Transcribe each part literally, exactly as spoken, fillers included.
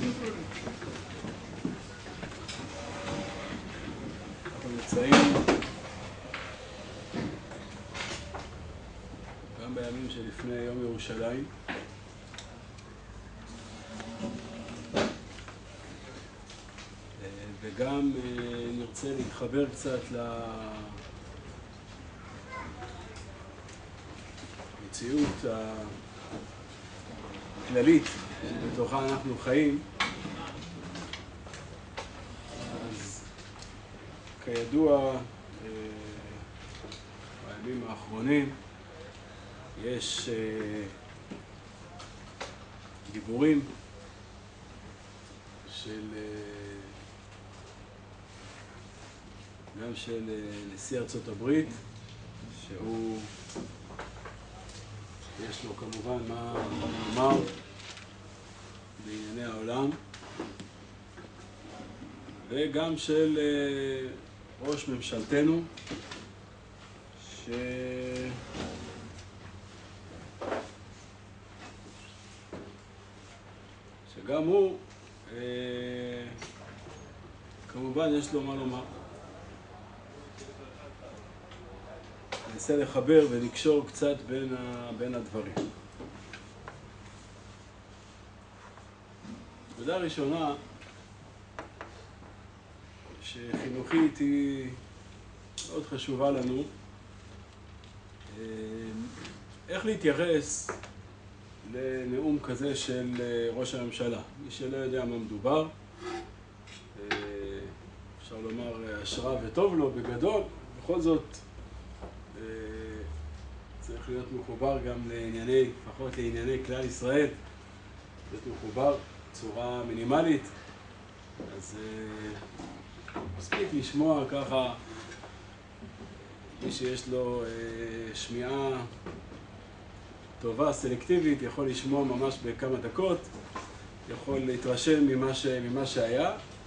אנחנו נמצאים גם בימים שלפני יום ירושלים. וגם נרצה להתחבר קצת למציאות הכללית שבתוכה אנחנו חיים. אז כידוע, בימים האחרונים יש דיבורים של גם של נשיא ארצות הברית, שהוא יש לו כמובן מה לומר בענייני העולם, וגם של ראש ממשלתנו, ש... שגם הוא כמובן יש לו מה לומר. ננסה לחבר ולקשור קצת בין, ה... בין הדברים. נקודה ראשונה שחינוכית היא מאוד חשובה לנו, איך להתייחס לנאום כזה של ראש הממשלה. מי שלא יודע מה מדובר, אפשר לומר השראה וטוב לו בגדול, בכל זאת צריך להיות מחובר גם לענייני, לפחות לענייני כלל ישראל, להיות מחובר בצורה מינימלית. אז מספיק לשמוע ככה, מי שיש לו שמיעה טובה, סלקטיבית, יכול לשמוע ממש בכמה דקות, יכול להתרשם ממה, ש... ממה שהיה,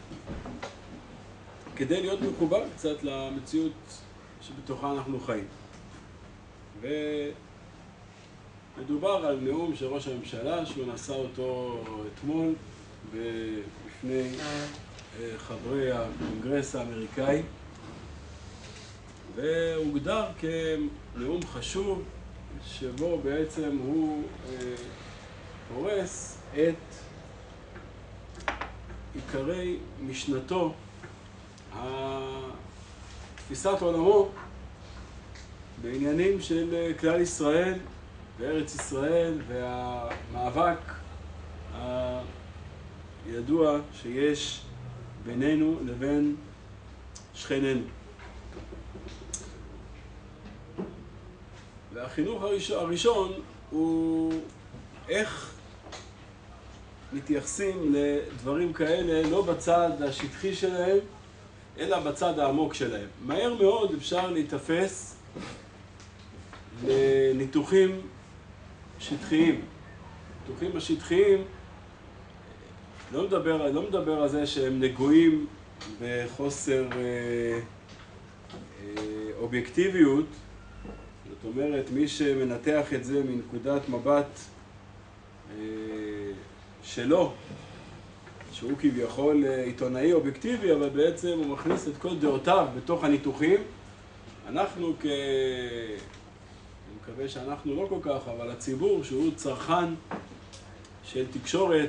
כדי להיות מחובר קצת למציאות שבתוכה אנחנו חיים. ומדובר על נאום של ראש הממשלה שהוא נשא אותו אתמול בפני חברי הקונגרס האמריקאי, והוגדר כנאום חשוב שבו בעצם הוא הורס את עיקרי משנתו, תפיסת עולמו בעניינים של כלל ישראל וארץ ישראל והמאבק הידוע שיש בינינו לבין שכנינו. והחינוך הראשון, הראשון הוא איך מתייחסים לדברים כאלה לא בצד השטחי שלהם, אלא בצד העמוק שלהם. מהר מאוד אפשר להתאפס לניתוחים שטחיים. ניתוחים השטחיים, לא מדבר, לא מדבר על זה שהם נגועים בחוסר אה, אה, אובייקטיביות. זאת אומרת, מי שמנתח את זה מנקודת מבט אה, שלו, שהוא כביכול עיתונאי אובייקטיבי, אבל בעצם הוא מכניס את כל דעותיו בתוך הניתוחים. אנחנו כ... אני מקווה שאנחנו לא כל כך, אבל הציבור שהוא צרכן של תקשורת,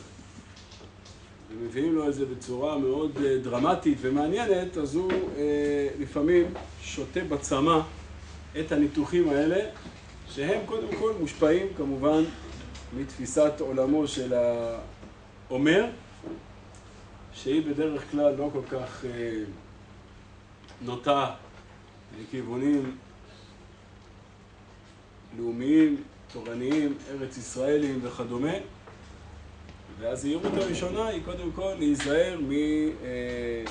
ומביאים לו את זה בצורה מאוד דרמטית ומעניינת, אז הוא אה, לפעמים שותה בצמא את הניתוחים האלה, שהם קודם כל מושפעים כמובן מתפיסת עולמו של האומר, שהיא בדרך כלל לא כל כך אה, נוטה לכיוונים לאומיים, תורניים, ארץ ישראלים וכדומה. והזהירות הראשונה היא קודם כל להיזהר מ... אה,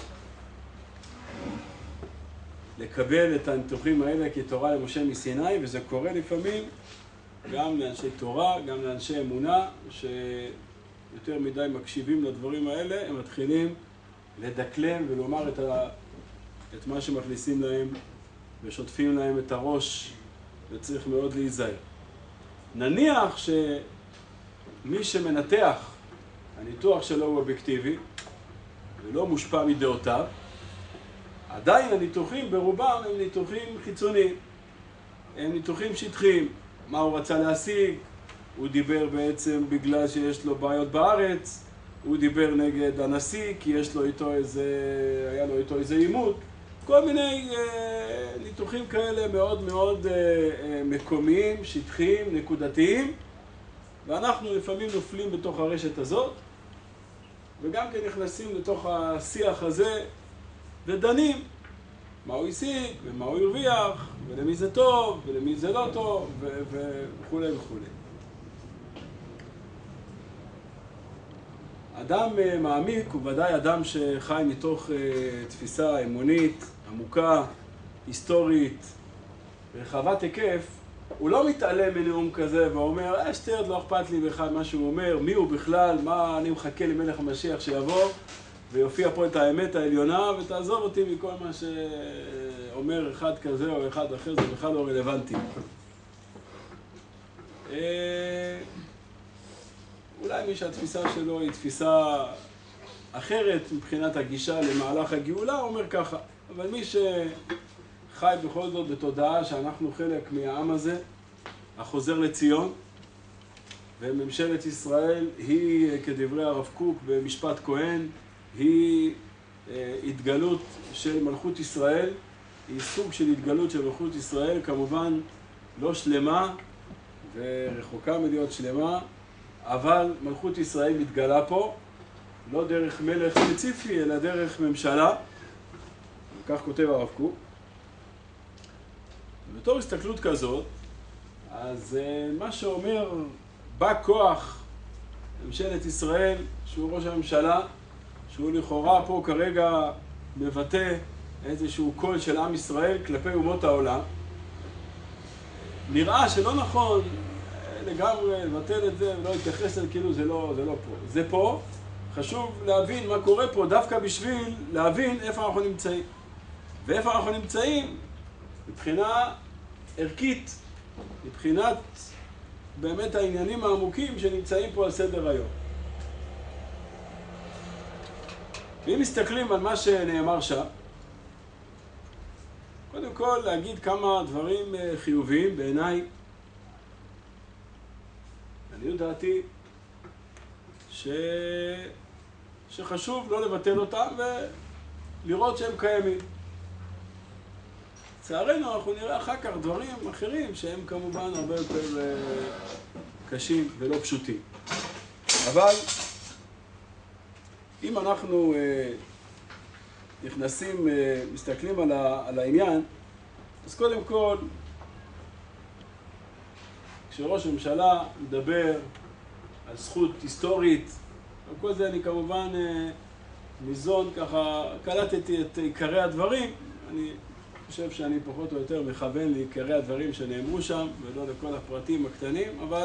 לקבל את הניתוחים האלה כתורה למשה מסיני, וזה קורה לפעמים גם לאנשי תורה, גם לאנשי אמונה, שיותר מדי מקשיבים לדברים האלה, הם מתחילים לדקלם ולומר את, ה... את מה שמכניסים להם ושוטפים להם את הראש, וצריך מאוד להיזהר. נניח שמי שמנתח הניתוח שלו הוא אובייקטיבי, ולא מושפע מדעותיו, עדיין הניתוחים ברובם הם ניתוחים חיצוניים, הם ניתוחים שטחיים. מה הוא רצה להשיג? הוא דיבר בעצם בגלל שיש לו בעיות בארץ, הוא דיבר נגד הנשיא כי יש לו איתו איזה, היה לו איתו איזה עימות, כל מיני אה, ניתוחים כאלה מאוד מאוד אה, אה, מקומיים, שטחיים, נקודתיים, ואנחנו לפעמים נופלים בתוך הרשת הזאת, וגם כן נכנסים לתוך השיח הזה ודנים מה הוא השיג ומה הוא הרוויח ולמי זה טוב ולמי זה לא טוב וכו' וכו'. אדם מעמיק הוא ודאי אדם שחי מתוך תפיסה אמונית, עמוקה, היסטורית, רחבת היקף. הוא לא מתעלם מנאום כזה ואומר, אה, שטרן, לא אכפת לי בכלל מה שהוא אומר, מי הוא בכלל, מה אני מחכה למלך המשיח שיבוא ויופיע פה את האמת העליונה ותעזוב אותי מכל מה שאומר אחד כזה או אחד אחר, זה בכלל לא רלוונטי. אולי מי שהתפיסה שלו היא תפיסה אחרת מבחינת הגישה למהלך הגאולה, אומר ככה. אבל מי שחי בכל זאת בתודעה שאנחנו חלק מהעם הזה, החוזר לציון, וממשלת ישראל היא, כדברי הרב קוק במשפט כהן, היא התגלות של מלכות ישראל, היא סוג של התגלות של מלכות ישראל, כמובן לא שלמה ורחוקה מלהיות שלמה, אבל מלכות ישראל מתגלה פה, לא דרך מלך ספציפי, אלא דרך ממשלה, כך כותב הרב קוק. בתור הסתכלות כזאת, אז מה שאומר בא כוח ממשלת ישראל, שהוא ראש הממשלה, שהוא לכאורה פה כרגע מבטא איזשהו קול של עם ישראל כלפי אומות העולם, נראה שלא נכון לגמרי לבטל את זה ולא להתייחס לזה כאילו זה לא, זה לא פה. זה פה, חשוב להבין מה קורה פה דווקא בשביל להבין איפה אנחנו נמצאים. ואיפה אנחנו נמצאים מבחינה ערכית, מבחינת באמת העניינים העמוקים שנמצאים פה על סדר היום. ואם מסתכלים על מה שנאמר שם, קודם כל להגיד כמה דברים חיוביים בעיניי. אני יודעתי ש... שחשוב לא לבטל אותם ולראות שהם קיימים. לצערנו אנחנו נראה אחר כך דברים אחרים שהם כמובן הרבה יותר קשים ולא פשוטים. אבל אם אנחנו נכנסים, מסתכלים על, ה... על העניין, אז קודם כל, כשראש הממשלה מדבר על זכות היסטורית, וכל זה אני כמובן ניזון ככה, קלטתי את עיקרי הדברים, אני חושב שאני פחות או יותר מכוון לעיקרי הדברים שנאמרו שם, ולא לכל הפרטים הקטנים, אבל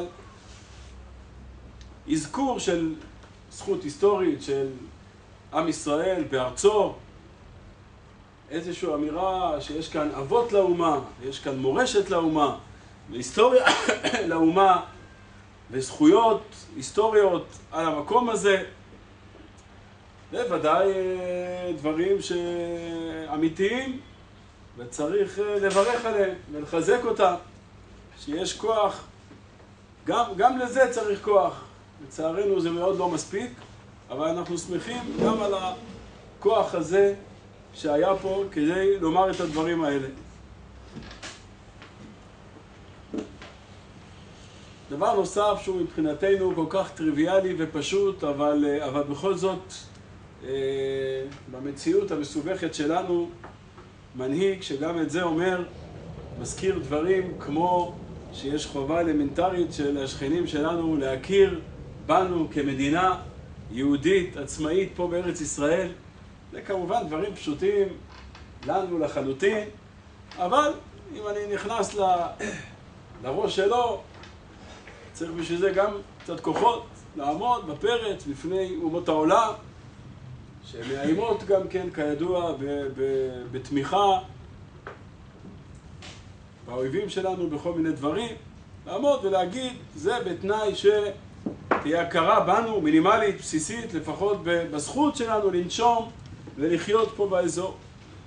אזכור של זכות היסטורית של עם ישראל בארצו, איזושהי אמירה שיש כאן אבות לאומה, יש כאן מורשת לאומה, והיסטוריה לאומה, וזכויות היסטוריות על המקום הזה, בוודאי דברים שאמיתיים, וצריך לברך עליהם ולחזק אותם, שיש כוח, גם, גם לזה צריך כוח. לצערנו זה מאוד לא מספיק, אבל אנחנו שמחים גם על הכוח הזה שהיה פה כדי לומר את הדברים האלה. דבר נוסף שהוא מבחינתנו כל כך טריוויאלי ופשוט, אבל, אבל בכל זאת במציאות המסובכת שלנו מנהיג שגם את זה אומר, מזכיר דברים כמו שיש חובה אלמנטרית של השכנים שלנו להכיר בנו כמדינה יהודית עצמאית פה בארץ ישראל. זה כמובן דברים פשוטים לנו לחלוטין, אבל אם אני נכנס ל... לראש שלו, צריך בשביל זה גם קצת כוחות לעמוד בפרץ בפני אומות העולם, שמאיימות גם כן כידוע ב- ב- בתמיכה באויבים שלנו בכל מיני דברים, לעמוד ולהגיד זה בתנאי תהיה הכרה בנו, מינימלית, בסיסית, לפחות בזכות שלנו לנשום ולחיות פה באזור.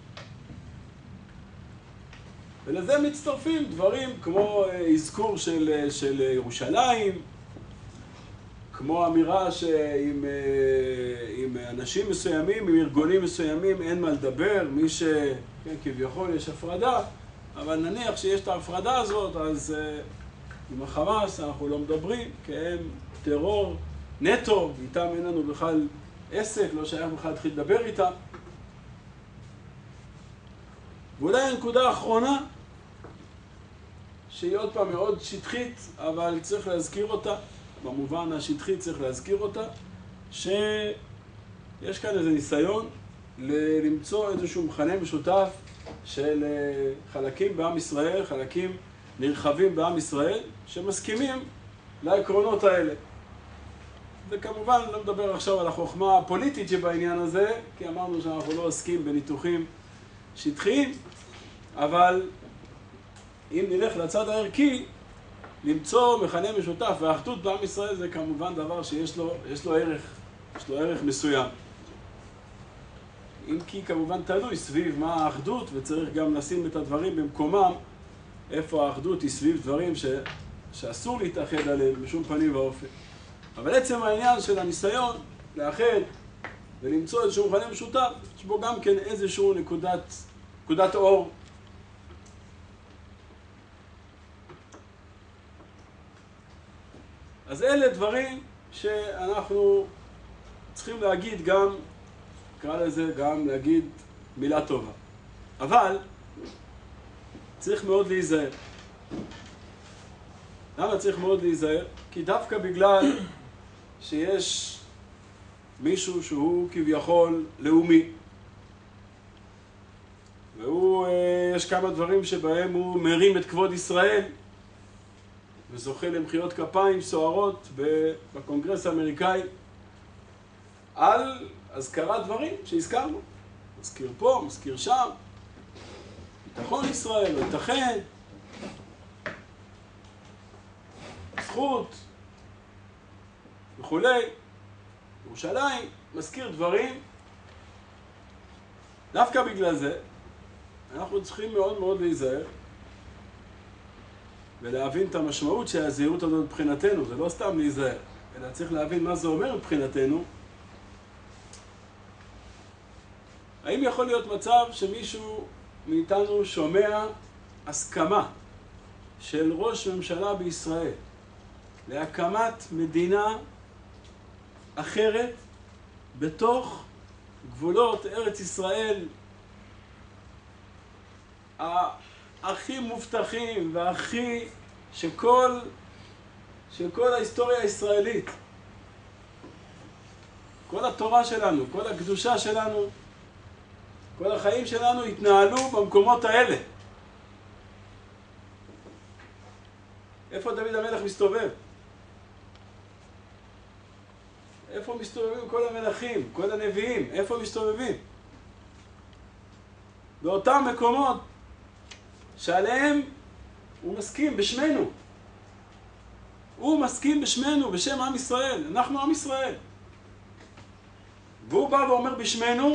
ולזה מצטרפים דברים כמו אזכור של, של ירושלים, כמו אמירה שעם עם אנשים מסוימים, עם ארגונים מסוימים, אין מה לדבר, מי ש... כן, כביכול יש הפרדה, אבל נניח שיש את ההפרדה הזאת, אז עם החמאס אנחנו לא מדברים, כי הם טרור נטו, איתם אין לנו בכלל עסק, לא שייך בכלל להתחיל לדבר איתם. ואולי הנקודה האחרונה, שהיא עוד פעם מאוד שטחית, אבל צריך להזכיר אותה, במובן השטחי צריך להזכיר אותה, שיש כאן איזה ניסיון למצוא איזשהו מכנה משותף של חלקים בעם ישראל, חלקים נרחבים בעם ישראל, שמסכימים לעקרונות האלה. וכמובן לא מדבר עכשיו על החוכמה הפוליטית שבעניין הזה, כי אמרנו שאנחנו לא עוסקים בניתוחים שטחיים, אבל אם נלך לצד הערכי, למצוא מכנה משותף והאחדות בעם ישראל זה כמובן דבר שיש לו, יש לו ערך, יש לו ערך מסוים. אם כי כמובן תלוי סביב מה האחדות, וצריך גם לשים את הדברים במקומם, איפה האחדות היא סביב דברים ש, שאסור להתאחד עליהם בשום פנים ואופן. אבל עצם העניין של הניסיון לאחד ולמצוא איזשהו מכנה משותף, יש בו גם כן איזשהו נקודת, נקודת אור. אז אלה דברים שאנחנו צריכים להגיד גם, נקרא לזה גם להגיד מילה טובה. אבל צריך מאוד להיזהר. למה צריך מאוד להיזהר? כי דווקא בגלל שיש מישהו שהוא כביכול לאומי, והוא, יש כמה דברים שבהם הוא מרים את כבוד ישראל, וזוכה למחיאות כפיים סוערות בקונגרס האמריקאי, על הזכרת דברים שהזכרנו. מזכיר פה, מזכיר שם, ביטחון ישראל, לא ייתכן, זכות, וכולי, ירושלים, מזכיר דברים. דווקא בגלל זה, אנחנו צריכים מאוד מאוד להיזהר, ולהבין את המשמעות של הזהירות הזאת מבחינתנו. זה לא סתם להיזהר, אלא צריך להבין מה זה אומר מבחינתנו. האם יכול להיות מצב שמישהו מאיתנו שומע הסכמה של ראש ממשלה בישראל להקמת מדינה אחרת בתוך גבולות ארץ ישראל הכי מובטחים והכי שכל, שכל ההיסטוריה הישראלית, כל התורה שלנו, כל הקדושה שלנו, כל החיים שלנו התנהלו במקומות האלה? איפה דוד המלך מסתובב? איפה מסתובבים כל המלכים, כל הנביאים? איפה מסתובבים? באותם מקומות שעליהם הוא מסכים בשמנו. הוא מסכים בשמנו, בשם עם ישראל. אנחנו עם ישראל. והוא בא ואומר בשמנו,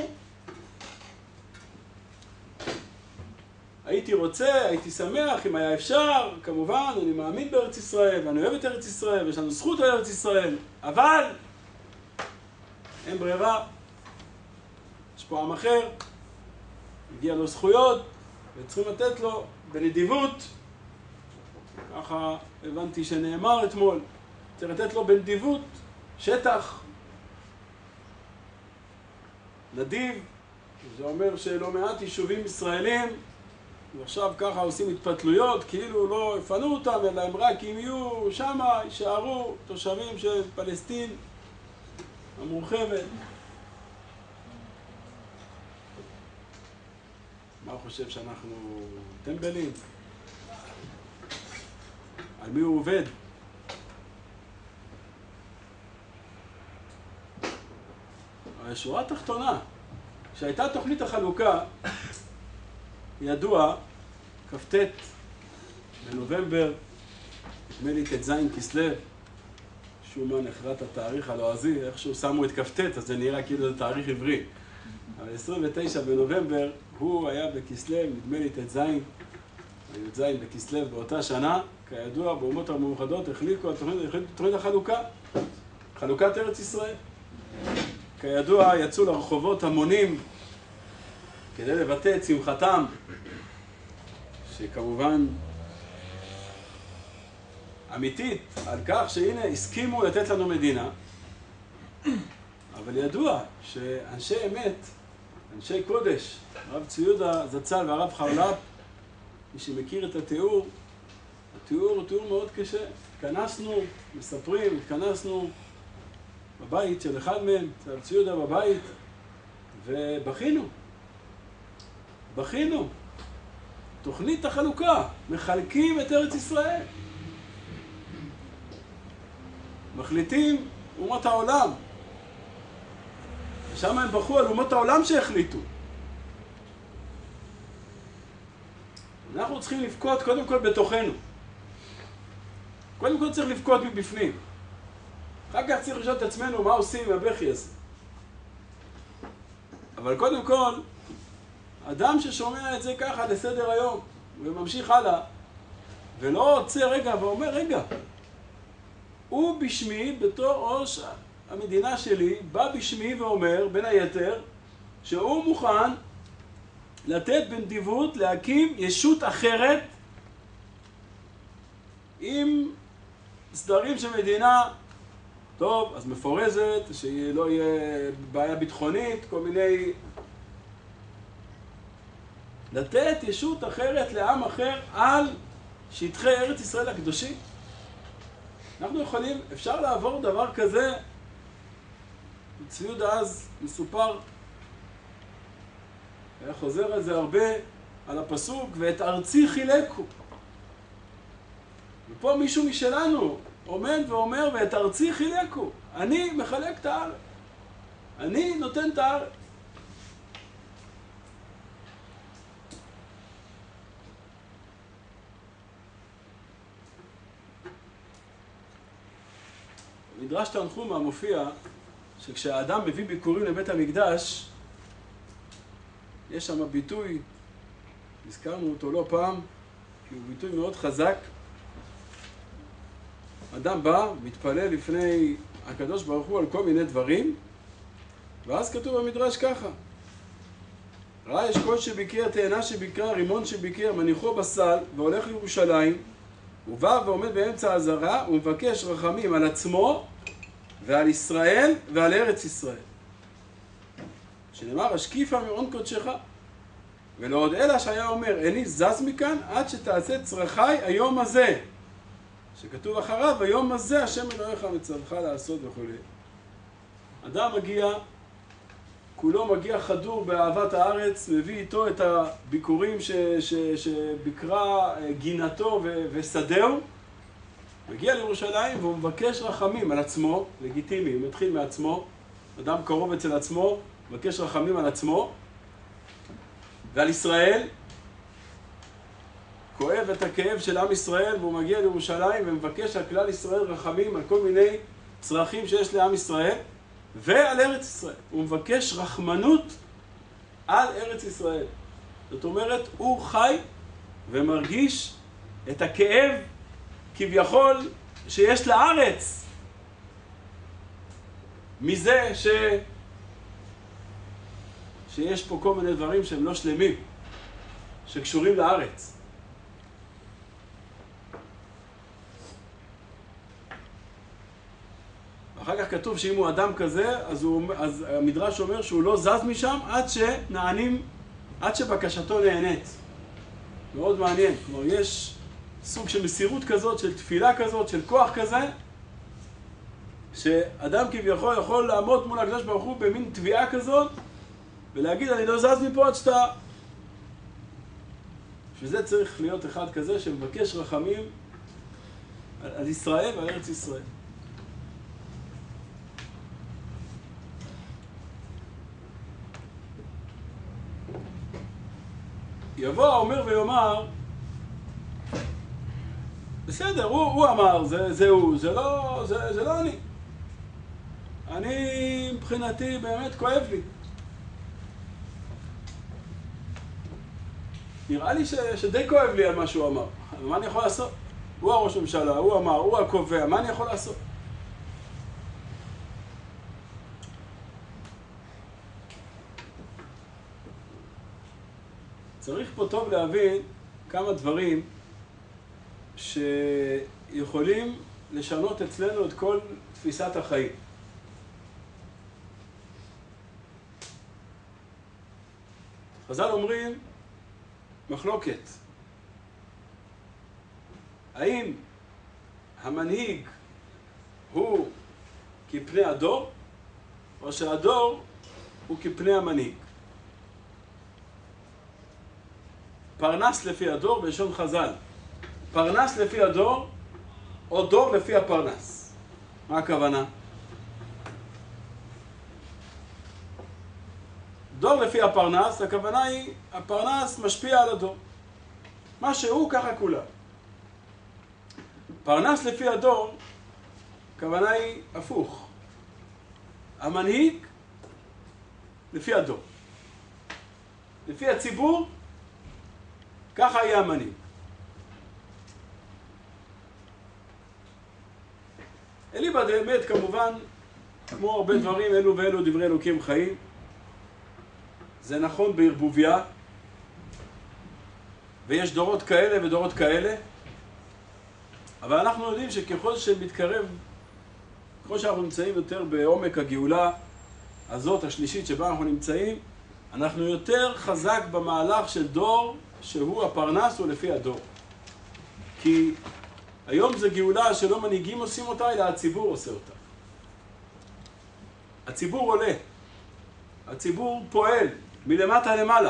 הייתי רוצה, הייתי שמח, אם היה אפשר, כמובן, אני מאמין בארץ ישראל, ואני אוהב את ארץ ישראל, ויש לנו זכות על ארץ ישראל, אבל אין ברירה, יש פה עם אחר, מגיע לו זכויות, וצריכים לתת לו בנדיבות, ככה הבנתי שנאמר אתמול, צריך לתת לו בנדיבות שטח נדיב, זה אומר שלא מעט יישובים ישראלים, ועכשיו ככה עושים התפתלויות, כאילו לא יפנו אותם, אלא הם רק אם יהיו שמה, יישארו תושבים של פלסטין המורחבת. מה הוא חושב, שאנחנו טמבלים? על מי הוא עובד? השורה התחתונה, כשהייתה תוכנית החלוקה, ידוע, כ"ט בנובמבר, נדמה לי ט"ז כסלו, משום מה נחרט התאריך הלועזי, איכשהו שמו את כ"ט, אז זה נראה כאילו זה תאריך עברי. אבל עשרים ותשעה בנובמבר, הוא היה בכסלו, נדמה לי ט"ז, י"ז בכסלו באותה שנה, כידוע, באומות המאוחדות החליקו על תוכנית, תוכנית החלוקה, חלוקת ארץ ישראל. כידוע, יצאו לרחובות המונים כדי לבטא את שמחתם, שכמובן אמיתית, על כך שהנה הסכימו לתת לנו מדינה, אבל ידוע שאנשי אמת, אנשי קודש, הרב צבי יהודה זצ"ל והרב חרל"פ, מי שמכיר את התיאור, התיאור הוא תיאור מאוד קשה. התכנסנו, מספרים, התכנסנו בבית של אחד מהם, הרב צבי יהודה בבית, ובכינו. בכינו. תוכנית החלוקה, מחלקים את ארץ ישראל. מחליטים אומות העולם. ושם הם בחרו על אומות העולם שהחליטו. אנחנו צריכים לבכות קודם כל בתוכנו. קודם כל צריך לבכות מבפנים. אחר כך צריך לשאול את עצמנו מה עושים עם הבכי הזה. אבל קודם כל, אדם ששומע את זה ככה לסדר היום, וממשיך הלאה, ולא עוצר רגע ואומר, רגע, הוא בשמי, בתור ראש המדינה שלי, בא בשמי ואומר, בין היתר, שהוא מוכן לתת בנדיבות להקים ישות אחרת עם סדרים של מדינה, טוב, אז מפורזת, שלא יהיה בעיה ביטחונית, כל מיני... לתת ישות אחרת לעם אחר על שטחי ארץ ישראל הקדושים. אנחנו יכולים, אפשר לעבור דבר כזה, צבי יהודה אז מסופר, היה חוזר על זה הרבה, על הפסוק, ואת ארצי חילקו. ופה מישהו משלנו עומד ואומר, ואת ארצי חילקו. אני מחלק את הארץ. אני נותן את הארץ. במדרש תנחומא מופיע שכשהאדם מביא ביקורים לבית המקדש, יש שם ביטוי, הזכרנו אותו לא פעם, כי הוא ביטוי מאוד חזק. אדם בא, מתפלל לפני הקדוש ברוך הוא על כל מיני דברים, ואז כתוב במדרש ככה: ראה אשכול שביקר, תאנה שביקר, רימון שביקר, מניחו בסל, והולך לירושלים, הוא בא ועומד באמצע הזרה, ומבקש רחמים על עצמו ועל ישראל ועל ארץ ישראל. שנאמר, השקיפה מעון קודשך. ולא עוד אלא שהיה אומר, איני זז מכאן עד שתעשה צרכי היום הזה. שכתוב אחריו, היום הזה השם אלוהיך מצווך לעשות וכו'. אדם מגיע, כולו מגיע חדור באהבת הארץ, מביא איתו את הביקורים ש, ש, שביקרה גינתו ו, ושדהו, מגיע לירושלים והוא מבקש רחמים על עצמו, לגיטימי, הוא מתחיל מעצמו, אדם קרוב אצל עצמו, מבקש רחמים על עצמו, ועל ישראל, כואב את הכאב של עם ישראל, והוא מגיע לירושלים ומבקש על כלל ישראל רחמים על כל מיני צרכים שיש לעם ישראל, ועל ארץ ישראל. הוא מבקש רחמנות על ארץ ישראל. זאת אומרת, הוא חי ומרגיש את הכאב כביכול שיש לארץ מזה ש... שיש פה כל מיני דברים שהם לא שלמים, שקשורים לארץ. אחר כך כתוב שאם הוא אדם כזה, אז, הוא, אז המדרש אומר שהוא לא זז משם עד שנענים, עד שבקשתו נהנית. מאוד מעניין. כלומר, יש סוג של מסירות כזאת, של תפילה כזאת, של כוח כזה, שאדם כביכול יכול לעמוד מול הקדוש ברוך הוא במין תביעה כזאת, ולהגיד, אני לא זז מפה עד שאתה... שזה צריך להיות אחד כזה שמבקש רחמים על ישראל ועל ארץ ישראל. יבוא האומר ויאמר, בסדר, הוא, הוא אמר, זה, זה הוא, זה לא, זה, זה לא אני. אני, מבחינתי, באמת כואב לי. נראה לי ש, שדי כואב לי על מה שהוא אמר. מה אני יכול לעשות? הוא הראש ממשלה, הוא אמר, הוא הקובע, מה אני יכול לעשות? צריך פה טוב להבין כמה דברים שיכולים לשנות אצלנו את כל תפיסת החיים. חז"ל אומרים מחלוקת. האם המנהיג הוא כפני הדור, או שהדור הוא כפני המנהיג? פרנס לפי הדור בלשון חז"ל. פרנס לפי הדור, או דור לפי הפרנס. מה הכוונה? דור לפי הפרנס, הכוונה היא, הפרנס משפיע על הדור. מה שהוא, ככה כולה. פרנס לפי הדור, הכוונה היא הפוך. המנהיג לפי הדור. לפי הציבור, ככה יהיה המנהיג. אליבא דאמת, כמובן, כמו הרבה דברים, אלו ואלו דברי אלוקים חיים. זה נכון בערבוביה, ויש דורות כאלה ודורות כאלה, אבל אנחנו יודעים שככל שמתקרב, ככל שאנחנו נמצאים יותר בעומק הגאולה הזאת, השלישית שבה אנחנו נמצאים, אנחנו יותר חזק במהלך של דור שהוא הפרנס הוא לפי הדור. כי היום זה גאולה שלא מנהיגים עושים אותה, אלא הציבור עושה אותה. הציבור עולה. הציבור פועל מלמטה למעלה.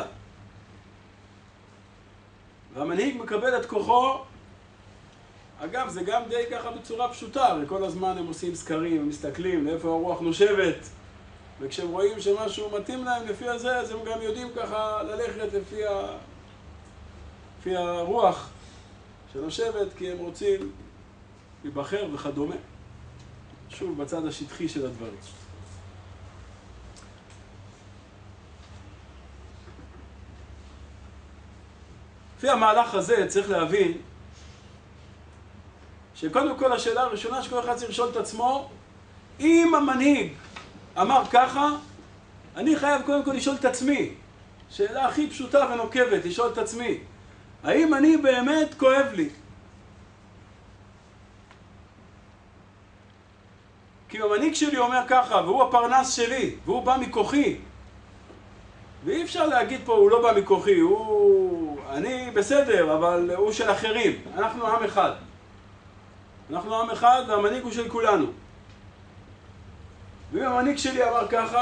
והמנהיג מקבל את כוחו. אגב, זה גם די ככה בצורה פשוטה, וכל הזמן הם עושים סקרים, הם מסתכלים לאיפה הרוח נושבת, וכשהם רואים שמשהו מתאים להם לפי הזה, אז הם גם יודעים ככה ללכת לפי, ה... לפי הרוח שנושבת, כי הם רוצים להיבחר וכדומה. שוב, בצד השטחי של הדברים. לפי המהלך הזה צריך להבין שקודם כל השאלה הראשונה שכל אחד צריך לשאול את עצמו, אם המנהיג אמר ככה, אני חייב קודם כל לשאול את עצמי. שאלה הכי פשוטה ונוקבת, לשאול את עצמי. האם אני באמת כואב לי? כי המנהיג שלי אומר ככה, והוא הפרנס שלי, והוא בא מכוחי. ואי אפשר להגיד פה, הוא לא בא מכוחי, הוא... אני בסדר, אבל הוא של אחרים. אנחנו עם אחד. אנחנו עם אחד והמנהיג הוא של כולנו. ואם המנהיג שלי אמר ככה,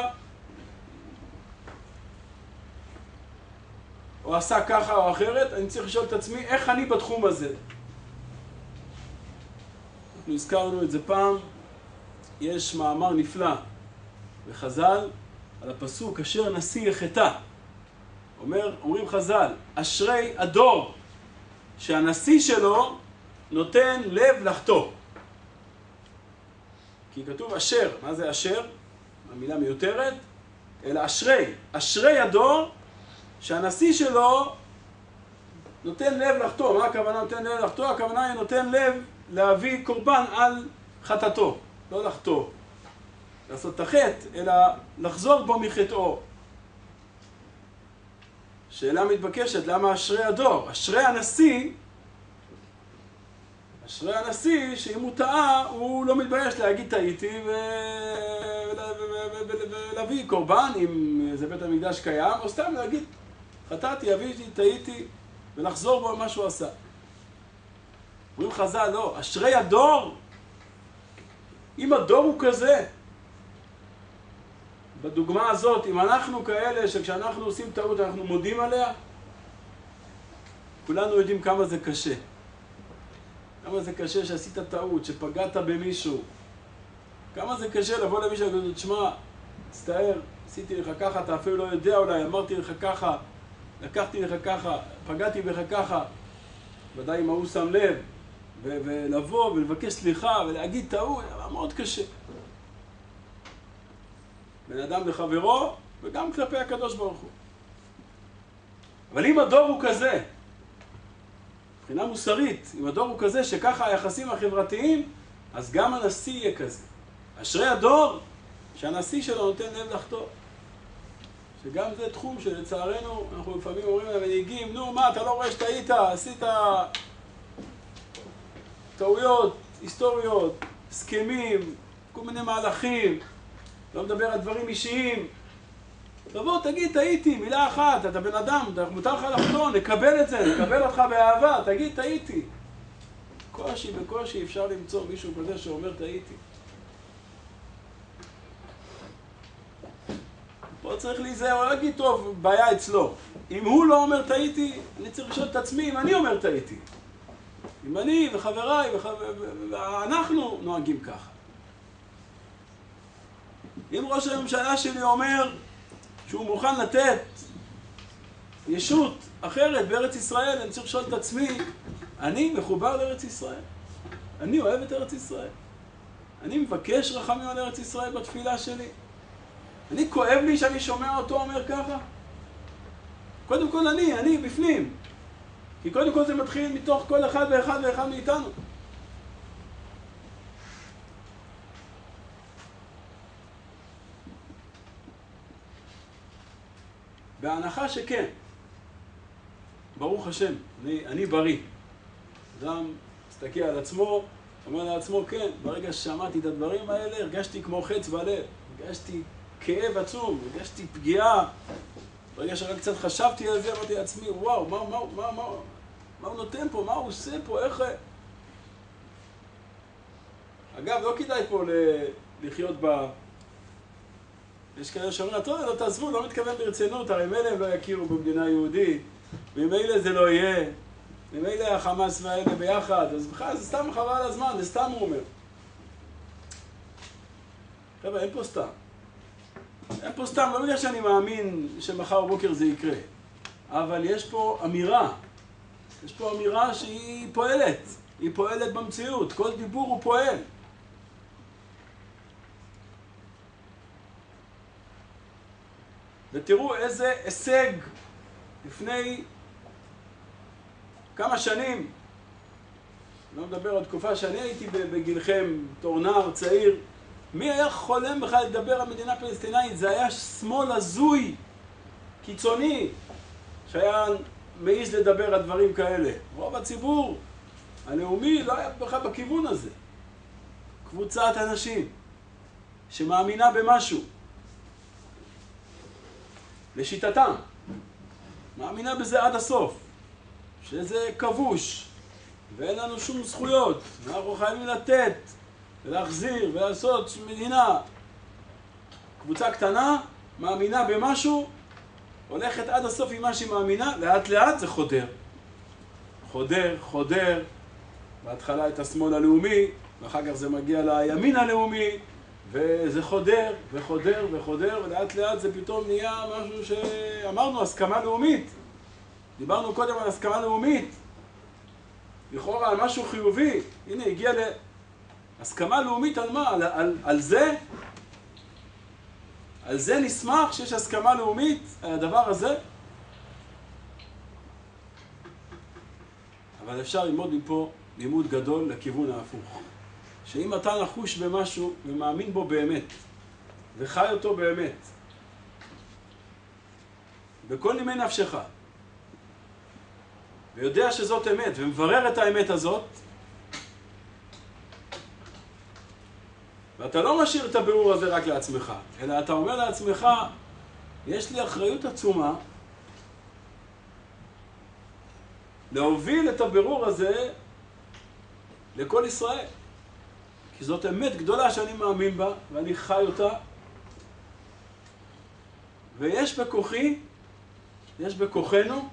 או עשה ככה או אחרת, אני צריך לשאול את עצמי איך אני בתחום הזה. אנחנו הזכרנו את זה פעם, יש מאמר נפלא בחז"ל על הפסוק אשר נשיא יחטא. אומר, אומרים חז"ל, אשרי הדור שהנשיא שלו נותן לב לחטוא. כי כתוב אשר, מה זה אשר? המילה מיותרת, אלא אשרי, אשרי הדור שהנשיא שלו נותן לב לחטוא. מה הכוונה נותן לב לחטוא? הכוונה היא נותן לב להביא קורבן על חטאתו, לא לחטוא, לעשות את החטא, אלא לחזור בו מחטאו. שאלה מתבקשת, למה אשרי הדור? אשרי הנשיא, אשרי הנשיא, שאם הוא טעה, הוא לא מתבייש להגיד טעיתי ולהביא קורבן, אם זה בית המקדש קיים, או סתם להגיד, חטאתי, אביתי, טעיתי, ולחזור בו מה שהוא עשה. אומרים חז"ל, לא, אשרי הדור, אם הדור הוא כזה, בדוגמה הזאת, אם אנחנו כאלה שכשאנחנו עושים טעות אנחנו מודים עליה, כולנו יודעים כמה זה קשה. כמה זה קשה שעשית טעות, שפגעת במישהו. כמה זה קשה לבוא למישהו ולהגיד, תשמע, תצטער, עשיתי לך ככה, אתה אפילו לא יודע אולי, אמרתי לך ככה, לקחתי לך ככה, פגעתי בך ככה. ודאי אם הוא שם לב, ו- ולבוא ולבקש סליחה ולהגיד טעות, היה מאוד קשה. בן אדם לחברו וגם כלפי הקדוש ברוך הוא. אבל אם הדור הוא כזה, מבחינה מוסרית, אם הדור הוא כזה שככה היחסים החברתיים, אז גם הנשיא יהיה כזה. אשרי הדור שהנשיא שלו נותן לב לחטוא. שגם זה תחום שלצערנו, אנחנו לפעמים אומרים למנהיגים, נו מה, אתה לא רואה שטעית, עשית טעויות, היסטוריות, הסכמים, כל מיני מהלכים, לא מדבר על דברים אישיים. תבוא, תגיד, טעיתי, מילה אחת, אתה בן אדם, מותר לך לחטוא, נקבל את זה, נקבל אותך באהבה, תגיד, טעיתי. קושי בקושי אפשר למצוא מישהו כזה שאומר, טעיתי. פה צריך להיזהר, הוא להגיד, טוב, בעיה אצלו. אם הוא לא אומר טעיתי, אני צריך לשאול את עצמי אם אני אומר טעיתי. אם אני וחבריי ואנחנו נוהגים ככה. אם ראש הממשלה שלי אומר שהוא מוכן לתת ישות אחרת בארץ ישראל, אני צריך לשאול את עצמי, אני מחובר לארץ ישראל. אני אוהב את ארץ ישראל. אני מבקש רחמים על ארץ ישראל בתפילה שלי. אני כואב לי שאני שומע אותו אומר ככה. קודם כל אני, אני בפנים. כי קודם כל זה מתחיל מתוך כל אחד ואחד ואחד מאיתנו. בהנחה שכן, ברוך השם, אני, אני בריא. אדם מסתכל על עצמו, אומר לעצמו, כן, ברגע ששמעתי את הדברים האלה, הרגשתי כמו חץ בלב, הרגשתי כאב עצום, הרגשתי פגיעה. ברגע שרק קצת חשבתי על זה, אמרתי לעצמי, וואו, מה, מה, מה, מה, מה הוא נותן פה, מה הוא עושה פה, איך... אגב, לא כדאי פה לחיות ב... יש כאלה שאומרים, טוב, לא תעזבו, לא מתכוון ברצינות, הרי מילא הם לא יכירו במדינה יהודית, ומילא זה לא יהיה, ומילא החמאס והאלה ביחד, אז בכלל זה סתם חבל על הזמן, זה סתם הוא אומר. חבר'ה, אין פה סתם. אין פה סתם, לא בגלל שאני מאמין שמחר בבוקר זה יקרה, אבל יש פה אמירה, יש פה אמירה שהיא פועלת, היא פועלת במציאות, כל דיבור הוא פועל. ותראו איזה הישג לפני כמה שנים, לא מדבר על תקופה שאני הייתי בגילכם, תור נער צעיר, מי היה חולם בכלל לדבר על מדינה פלסטינאית? זה היה שמאל הזוי, קיצוני, שהיה מעיז לדבר על דברים כאלה. רוב הציבור הלאומי לא היה בכלל בכיוון הזה. קבוצת אנשים שמאמינה במשהו, לשיטתם, מאמינה בזה עד הסוף, שזה כבוש, ואין לנו שום זכויות, ואנחנו חייבים לתת, ולהחזיר, ולעשות מדינה. קבוצה קטנה, מאמינה במשהו, הולכת עד הסוף עם מה שהיא מאמינה, לאט לאט זה חודר. חודר, חודר, בהתחלה את השמאל הלאומי, ואחר כך זה מגיע לימין הלאומי, וזה חודר, וחודר, וחודר, ולאט לאט זה פתאום נהיה משהו שאמרנו, הסכמה לאומית. דיברנו קודם על הסכמה לאומית. לכאורה על משהו חיובי. הנה, הגיע להסכמה לאומית על מה? על, על, על זה? על זה נשמח שיש הסכמה לאומית, על הדבר הזה? אבל אפשר ללמוד מפה לימוד גדול לכיוון ההפוך. שאם אתה נחוש במשהו ומאמין בו באמת, וחי אותו באמת, בכל נימי נפשך, ויודע שזאת אמת, ומברר את האמת הזאת, ואתה לא משאיר את הבירור הזה רק לעצמך, אלא אתה אומר לעצמך, יש לי אחריות עצומה להוביל את הבירור הזה לכל ישראל. כי זאת אמת גדולה שאני מאמין בה, ואני חי אותה. ויש בכוחי, יש בכוחנו,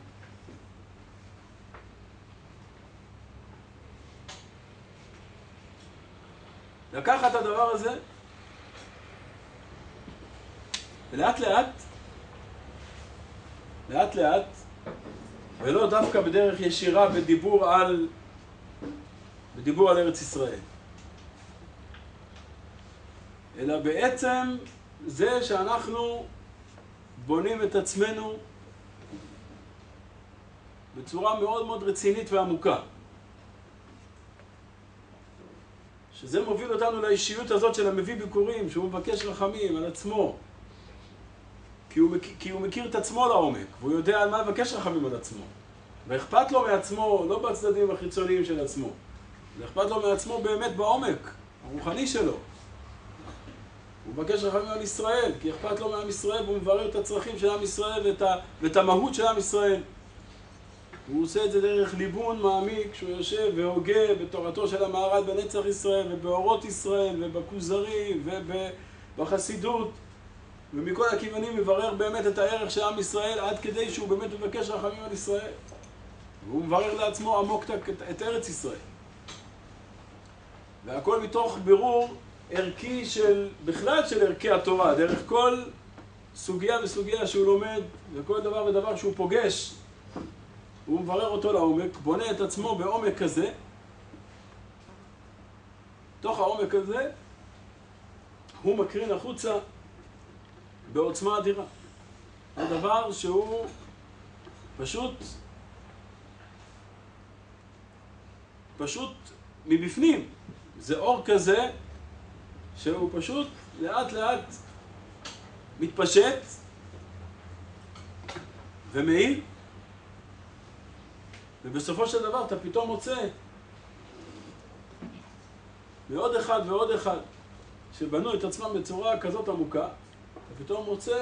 לקחת את הדבר הזה, ולאט לאט, לאט לאט, ולא דווקא בדרך ישירה בדיבור על, בדיבור על ארץ ישראל. אלא בעצם זה שאנחנו בונים את עצמנו בצורה מאוד מאוד רצינית ועמוקה. שזה מוביל אותנו לאישיות הזאת של המביא ביקורים, שהוא מבקש רחמים על עצמו. כי הוא, כי הוא מכיר את עצמו לעומק, והוא יודע על מה לבקש רחמים על עצמו. ואכפת לו מעצמו, לא בצדדים החיצוניים של עצמו. זה אכפת לו מעצמו באמת בעומק, הרוחני שלו. הוא מבקש רחמים על ישראל, כי אכפת לו מעם ישראל, והוא מברר את הצרכים של עם ישראל ואת, ה, ואת המהות של עם ישראל. הוא עושה את זה דרך ליבון מעמיק, שהוא יושב והוגה בתורתו של המהר"ל בנצח ישראל, ובאורות ישראל, ובכוזרי, ובחסידות, ומכל הכיוונים מברר באמת את הערך של עם ישראל, עד כדי שהוא באמת מבקש רחמים על ישראל. והוא מברר לעצמו עמוק את, את ארץ ישראל. והכל מתוך בירור ערכי של, בכלל של ערכי התורה, דרך כל סוגיה וסוגיה שהוא לומד, וכל דבר ודבר שהוא פוגש, הוא מברר אותו לעומק, בונה את עצמו בעומק כזה. תוך העומק הזה, הוא מקרין החוצה בעוצמה אדירה. זה דבר שהוא פשוט, פשוט מבפנים. זה אור כזה שהוא פשוט לאט לאט מתפשט ומעיל, ובסופו של דבר אתה פתאום מוצא ועוד אחד ועוד אחד שבנו את עצמם בצורה כזאת עמוקה, אתה פתאום מוצא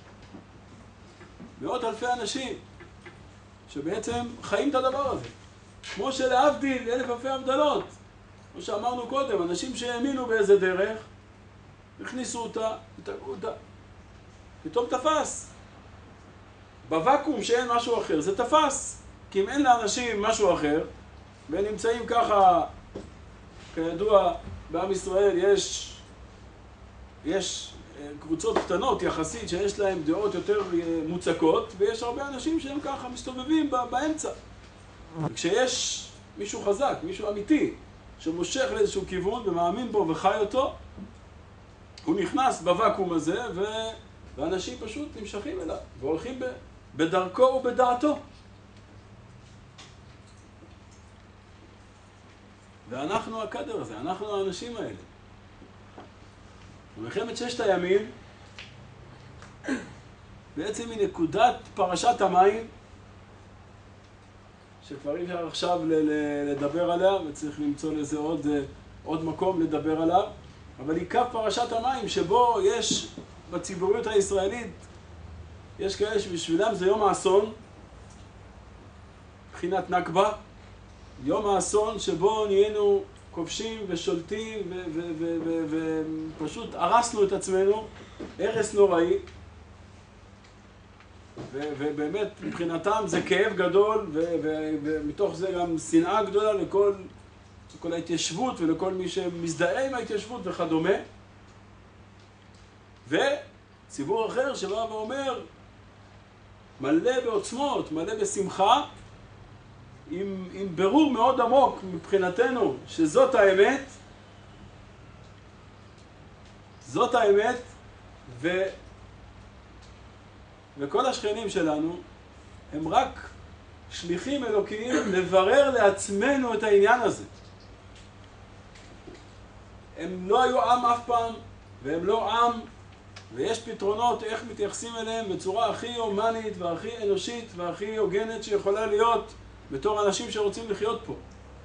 מאות אלפי אנשים שבעצם חיים את הדבר הזה. כמו שלהבדיל אלף אלפי הבדלות, כמו שאמרנו קודם, אנשים שהאמינו באיזה דרך, הכניסו אותה, התאגעו אותה, פתאום תפס. בוואקום שאין משהו אחר, זה תפס. כי אם אין לאנשים משהו אחר, והם נמצאים ככה, כידוע, בעם ישראל יש, יש קבוצות קטנות יחסית שיש להם דעות יותר מוצקות, ויש הרבה אנשים שהם ככה מסתובבים באמצע. וכשיש מישהו חזק, מישהו אמיתי, שמושך לאיזשהו כיוון ומאמין בו וחי אותו, הוא נכנס בוואקום הזה, ו... ואנשים פשוט נמשכים אליו, והולכים ב... בדרכו ובדעתו. ואנחנו הקדר הזה, אנחנו האנשים האלה. במלחמת ששת הימים, בעצם היא נקודת פרשת המים, שכבר אי אפשר עכשיו לדבר עליה, וצריך למצוא לזה עוד, עוד מקום לדבר עליו, אבל היא קו פרשת המים, שבו יש בציבוריות הישראלית, יש כאלה שבשבילם זה יום האסון, מבחינת נכבה, יום האסון שבו נהיינו כובשים ושולטים ופשוט הרסנו את עצמנו, הרס נוראי, ובאמת מבחינתם זה כאב גדול, ומתוך זה גם שנאה גדולה לכל, לכל ההתיישבות ולכל מי שמזדהה עם ההתיישבות וכדומה. וציבור אחר שבא ואומר, מלא בעוצמות, מלא בשמחה, עם, עם ברור מאוד עמוק מבחינתנו שזאת האמת, זאת האמת, ו, וכל השכנים שלנו הם רק שליחים אלוקיים לברר לעצמנו את העניין הזה. הם לא היו עם אף פעם, והם לא עם, ויש פתרונות איך מתייחסים אליהם בצורה הכי הומנית והכי אנושית והכי הוגנת שיכולה להיות בתור אנשים שרוצים לחיות פה.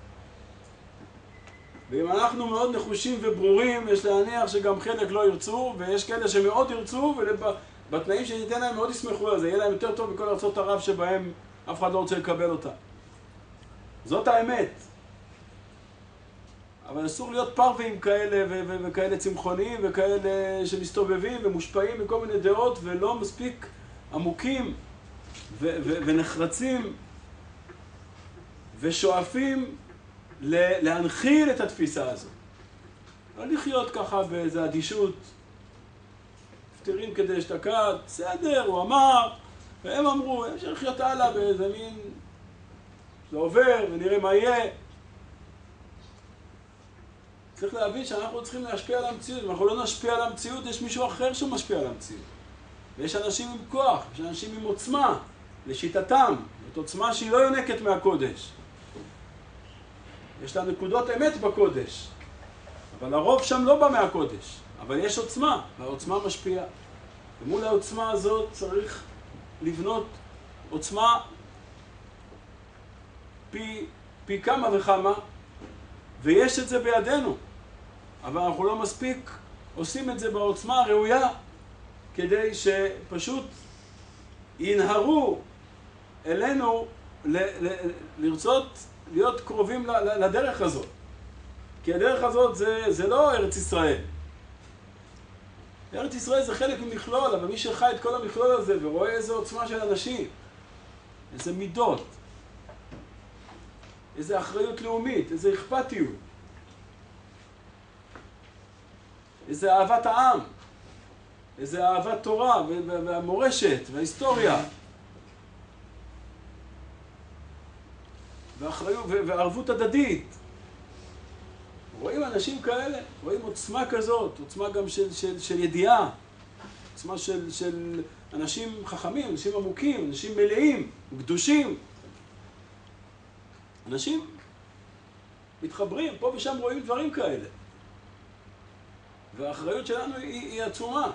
ואם אנחנו מאוד נחושים וברורים, יש להניח שגם חלק לא ירצו, ויש כאלה שמאוד ירצו, ובתנאים שניתן להם מאוד ישמחו על זה, יהיה להם יותר טוב מכל ארצות ערב שבהם אף אחד לא רוצה לקבל אותה. זאת האמת. אבל אסור להיות פרווים כאלה ו- ו- וכאלה צמחוניים וכאלה שמסתובבים ומושפעים מכל מיני דעות ולא מספיק עמוקים ו- ו- ונחרצים ושואפים ל- להנחיל את התפיסה הזו. לא לחיות ככה באיזו אדישות, פתירים כדי שתקעת, בסדר, הוא אמר, והם אמרו, הם שרחיות הלאה באיזה מין, זה עובר ונראה מה יהיה. צריך להבין שאנחנו צריכים להשפיע על המציאות. אם אנחנו לא נשפיע על המציאות, יש מישהו אחר שמשפיע על המציאות. ויש אנשים עם כוח, יש אנשים עם עוצמה, לשיטתם. זאת עוצמה שהיא לא יונקת מהקודש. יש לה נקודות אמת בקודש. אבל הרוב שם לא בא מהקודש. אבל יש עוצמה, והעוצמה משפיעה. ומול העוצמה הזאת צריך לבנות עוצמה פי, פי כמה וכמה, ויש את זה בידינו. אבל אנחנו לא מספיק עושים את זה בעוצמה הראויה, כדי שפשוט ינהרו אלינו ל, ל, לרצות להיות קרובים לדרך הזאת. כי הדרך הזאת זה, זה לא ארץ ישראל. ארץ ישראל זה חלק ממכלול, אבל מי שחי את כל המכלול הזה ורואה איזו עוצמה של אנשים, איזה מידות, איזה אחריות לאומית, איזה אכפתיות, איזה אהבת העם, איזה אהבת תורה והמורשת וההיסטוריה, ואחריות וערבות הדדית. רואים אנשים כאלה, רואים עוצמה כזאת, עוצמה גם של, של, של ידיעה, עוצמה של, של אנשים חכמים, אנשים עמוקים, אנשים מלאים, קדושים. אנשים מתחברים, פה ושם רואים דברים כאלה. והאחריות שלנו היא, היא עצומה.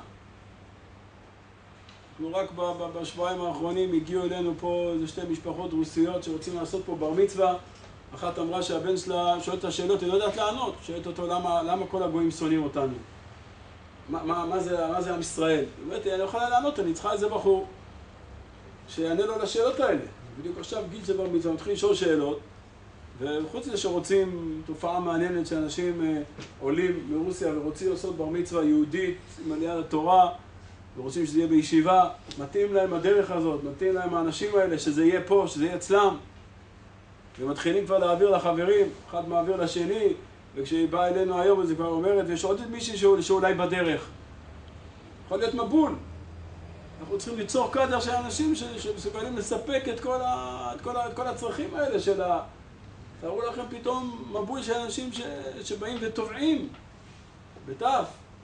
אנחנו רק ב, ב, בשבועיים האחרונים הגיעו אלינו פה איזה שתי משפחות רוסיות שרוצים לעשות פה בר מצווה. אחת אמרה שהבן שלה שואל את השאלות, היא לא יודעת לענות. שואלת אותו למה, למה כל הגויים שונאים אותנו. מה, מה, מה, זה, מה זה עם ישראל? היא אומרת, אני לא יכולה לענות, אני צריכה איזה בחור שיענה לו לשאלות האלה. בדיוק עכשיו גיל זה בר מצווה, מתחיל לשאול שאלות. וחוץ לזה שרוצים תופעה מעניינת שאנשים אה, עולים מרוסיה ורוצים לעשות בר מצווה יהודית עם עלייה לתורה, ורוצים שזה יהיה בישיבה, מתאים להם הדרך הזאת, מתאים להם האנשים האלה, שזה יהיה פה, שזה יהיה אצלם. ומתחילים כבר להעביר לחברים, אחד מעביר לשני, וכשהיא באה אלינו היום, אז היא כבר אומרת, ויש עוד מישהי שאול, שאולי בדרך. יכול להיות מבול. אנחנו צריכים ליצור קדר של אנשים שמסוגלים לספק את כל, ה, את כל, ה, את כל הצרכים האלה של ה... תראו לכם פתאום מבול של אנשים ש, שבאים וטובעים, בתף.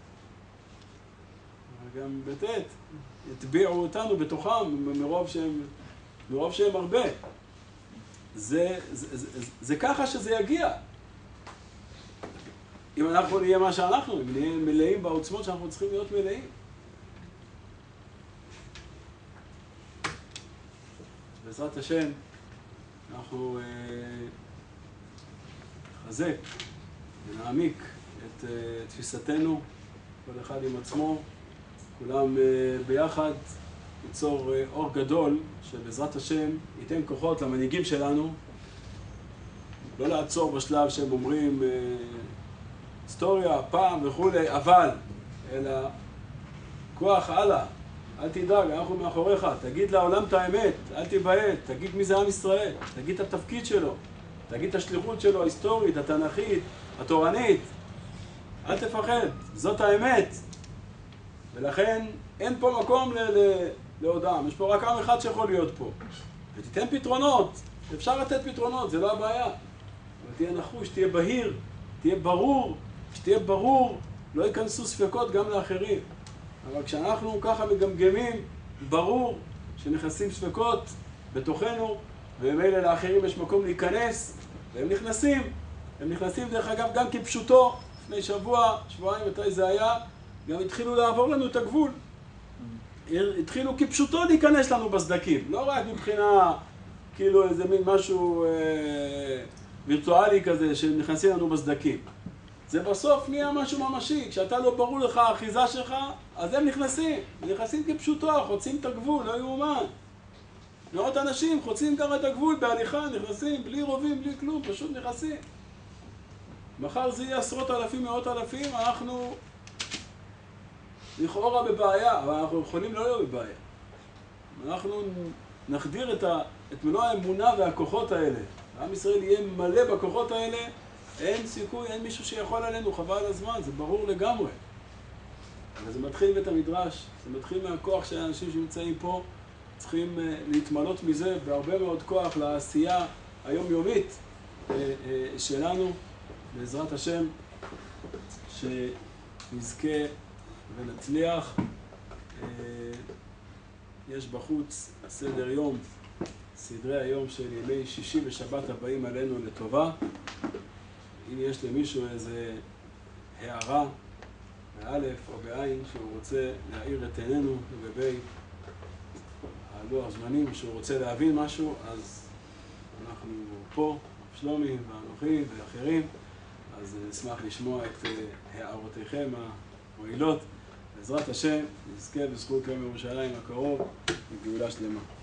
גם בתת, יטביעו אותנו בתוכם מרוב שהם, מרוב שהם הרבה. זה, זה, זה, זה, זה ככה שזה יגיע. אם אנחנו נהיה מה שאנחנו, אם נהיה מלאים בעוצמות שאנחנו צריכים להיות מלאים. בעזרת השם, אנחנו נחזק ונעמיק את uh, תפיסתנו, כל אחד עם עצמו, כולם uh, ביחד, ליצור uh, אור גדול שבעזרת השם ייתן כוחות למנהיגים שלנו, לא לעצור בשלב שהם אומרים uh, היסטוריה, פעם וכולי, אבל, אלא כוח הלאה, אל תדאג, אנחנו מאחוריך, תגיד לעולם את האמת, אל תיבהל, תגיד מי זה עם ישראל, תגיד את התפקיד שלו, תגיד את השליחות שלו, ההיסטורית, התנ"כית, התורנית, אל תפחד, זאת האמת. ולכן אין פה מקום ל- ל- להודעה, יש פה רק עם אחד שיכול להיות פה. ותיתן פתרונות, אפשר לתת פתרונות, זה לא הבעיה. אבל תהיה נחוש, תהיה בהיר, תהיה ברור, שתהיה ברור, לא ייכנסו ספקות גם לאחרים. אבל כשאנחנו ככה מגמגמים, ברור שנכנסים ספקות בתוכנו, ומילא לאחרים יש מקום להיכנס, והם נכנסים. הם נכנסים דרך אגב גם כפשוטו, לפני שבוע, שבועיים, מתי זה היה, גם התחילו לעבור לנו את הגבול. התחילו כפשוטו להיכנס לנו בסדקים, לא רק מבחינה, כאילו איזה מין משהו אה, וירטואלי כזה, שנכנסים לנו בסדקים. זה בסוף נהיה משהו ממשי, כשאתה לא ברור לך האחיזה שלך, אז הם נכנסים, הם נכנסים כפשוטו, חוצים את הגבול, לא יאומן. מאות אנשים חוצים גם את הגבול בהליכה, נכנסים, בלי רובים, בלי כלום, פשוט נכנסים. מחר זה יהיה עשרות אלפים, מאות אלפים, אנחנו לכאורה בבעיה, אבל אנחנו יכולים לא להיות בבעיה. אנחנו נחדיר את, ה, את מלוא האמונה והכוחות האלה. עם ישראל יהיה מלא בכוחות האלה, אין סיכוי, אין מישהו שיכול עלינו, חבל על הזמן, זה ברור לגמרי. אבל זה מתחיל בית המדרש, זה מתחיל מהכוח של האנשים שנמצאים פה, צריכים להתמלות מזה בהרבה מאוד כוח לעשייה היומיומית שלנו, בעזרת השם. שנזכה ונצליח. יש בחוץ סדר יום, סדרי היום של ימי שישי ושבת הבאים עלינו לטובה. אם יש למישהו איזה הערה באלף או בעין שהוא רוצה להאיר את עינינו לגבי הלוח זמנים, שהוא רוצה להבין משהו, אז אנחנו פה, שלומי ואנוכי ואחרים, אז נשמח לשמוע את הערותיכם המועילות. בעזרת השם נזכה בזכות יום ירושלים הקרוב לגאולה שלמה.